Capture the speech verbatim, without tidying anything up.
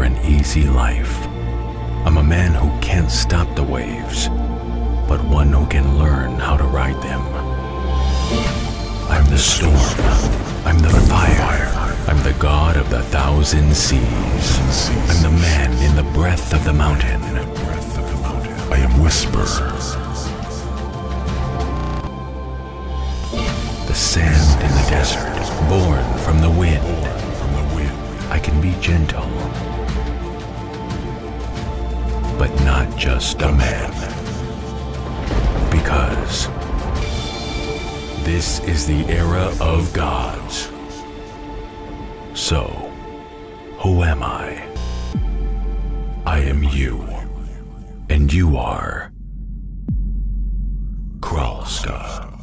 an easy life. I'm a man who can't stop the waves, but one who can learn how to ride them. I'm the storm. I'm the fire. I'm the god of the thousand seas. I'm the man in the breath of the mountain. I am Whisper. The sand in the desert, born from the wind. I can be gentle, but not just a man. Because this is the era of gods. So, who am I? I am you, and you are Kralska.